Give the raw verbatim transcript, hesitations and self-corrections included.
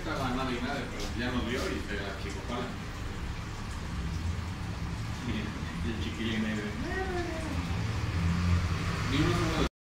estaba nada y nada, pero ya nos vio y se achicó para. Y el chiquillo negro. Vi unos